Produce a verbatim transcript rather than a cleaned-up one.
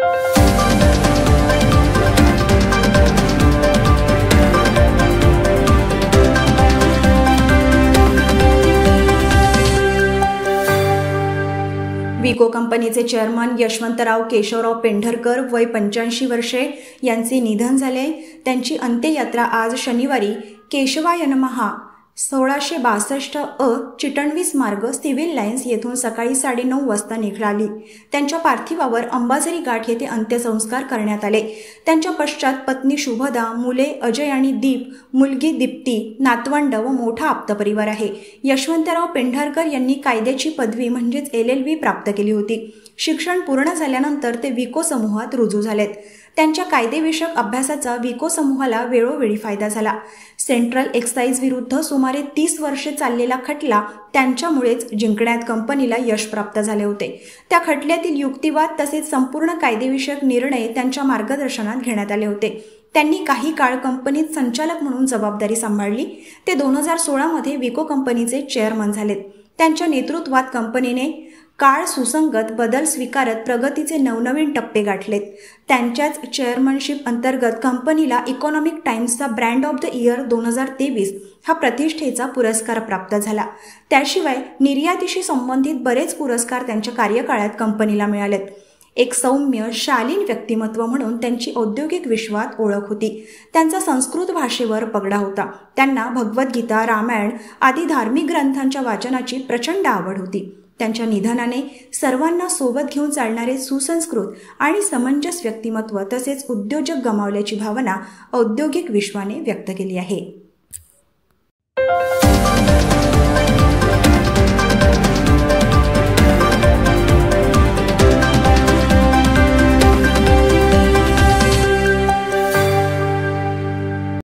विको कंपनीचे चेअरमन यशवंतराव केशवराव पेंढरकर वय पंच्याऐंशी वर्षे यांचे निधन झाले। त्यांची अंत्ययात्रा आज शनिवारी केशवाय नमः सोळाशे बासष्ट अ चिटणवीस मार्ग सिव्हिल लाईन्स येथून सकाळी साडेनऊ वाजता निघाली। त्यांच्या पार्थिवावर अंबाझरी घाट येथे अंत्यसंस्कार करण्यात आले। त्यांच्या पश्चात पत्नी शुभदा, मुले अजय आणि दीप, मुलगी दीप्ती, नातवंड व मोठा आप्तपरिवार आहे। यशवंतराव पेंढरकर यांनी कायद्याची पदवी म्हणजेच एल एल बी प्राप्त केली होती। शिक्षण पूर्ण झाल्यानंतर ते विको समूहात रुजू झालेत। त्यांच्या कायदेविषयक अभ्यासाचा विको समूहाला वेळोवेळी फायदा झाला। सेंट्रल एक्साइज विरुद्ध सुमारे तीस वर्षे चाललेला खटला त्यांच्यामुळेच जिंकण्यात कंपनीला यश प्राप्त झाले होते। त्या खटल्यातील युक्तिवाद तसेच संपूर्ण कायदेविषयक निर्णय त्यांच्या मार्गदर्शनात घेण्यात आले होते। त्यांनी काही काळ कंपनीत संचालक म्हणून जबाबदारी सांभाळली। ते दोन हजार सोळा मध्ये विको कंपनीचे चेअरमन झालेत। त्यांच्या नेतृत्वात कंपनीने काळ सुसंगत बदल स्वीकारत प्रगतीचे नवनवीन टप्पे गाठलेत। त्यांच्याच चेअरमनशिप अंतर्गत कंपनीला इकॉनॉमिक टाइम्सचा ब्रँड ऑफ द इयर दोन हजार तेवीस हा प्रतिष्ठेचा पुरस्कार प्राप्त झाला। त्याशिवाय निर्यातीशी संबंधित बरेच पुरस्कार त्यांच्या कार्यकाळात कंपनीला मिळालेत। एक सौम्य शालीन व्यक्तिमत्व म्हणून त्यांची औद्योगिक विश्वात ओळख होती। त्यांचा संस्कृत भाषेवर पगडा होता। त्यांना भगवद्गीता, रामायण आदी धार्मिक ग्रंथांच्या वाचनाची प्रचंड आवड होती। त्यांच्या निधनाने सर्वांना सोबत घेऊन चालणारे सुसंस्कृत आणि समंजस व्यक्तिमत्व तसेच उद्योजक गमावल्याची भावना औद्योगिक विश्वाने व्यक्त केली आहे।